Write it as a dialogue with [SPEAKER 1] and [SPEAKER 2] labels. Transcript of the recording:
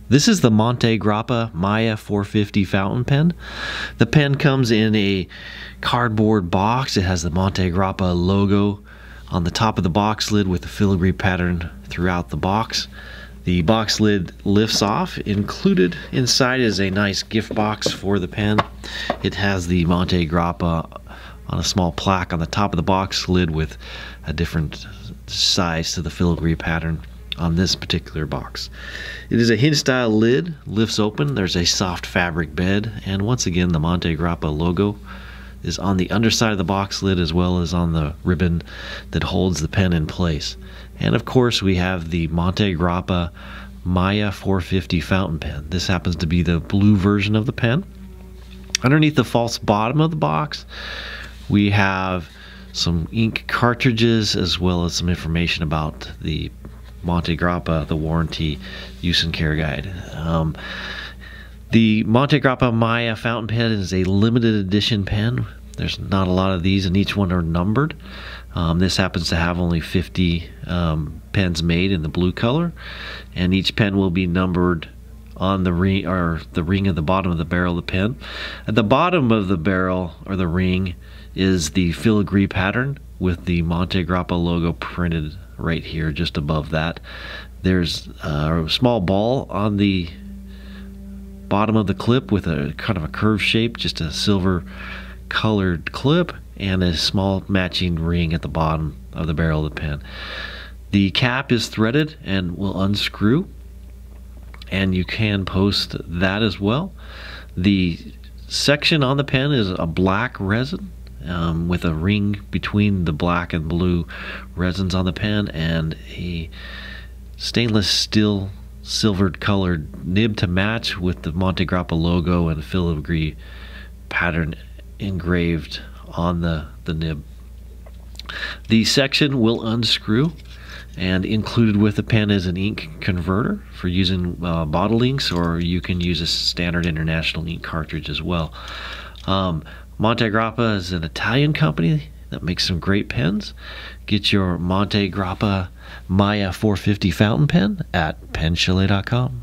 [SPEAKER 1] This is the Montegrappa Miya 450 fountain pen. The pen comes in a cardboard box. It has the Montegrappa logo on the top of the box lid with the filigree pattern throughout the box. The box lid lifts off. Included inside is a nice gift box for the pen. It has the Montegrappa on a small plaque on the top of the box lid with a different size to the filigree pattern on this particular box. It is a hinge style lid, lifts open, there's a soft fabric bed, and once again the Montegrappa logo is on the underside of the box lid as well as on the ribbon that holds the pen in place. And of course we have the Montegrappa Miya 450 fountain pen. This happens to be the blue version of the pen. Underneath the false bottom of the box we have some ink cartridges as well as some information about the Montegrappa, the warranty, use and care guide. The Montegrappa Miya fountain pen is a limited edition pen. There's not a lot of these and each one are numbered. This happens to have only 50 pens made in the blue color, and each pen will be numbered on the ring, or the ring at the bottom of the barrel of the pen. At the bottom of the barrel or the ring is the filigree pattern with the Montegrappa logo printed right here just above that. There's a small ball on the bottom of the clip with a kind of a curved shape, just a silver colored clip, and a small matching ring at the bottom of the barrel of the pen. The cap is threaded and will unscrew, and you can post that as well. The section on the pen is a black resin with a ring between the black and blue resins on the pen, and a stainless steel silvered colored nib to match with the Montegrappa logo and filigree pattern engraved on the nib. The section will unscrew, and included with the pen is an ink converter for using bottle inks, or you can use a standard international ink cartridge as well. Montegrappa is an Italian company that makes some great pens. Get your Montegrappa Miya 450 fountain pen at penchalet.com.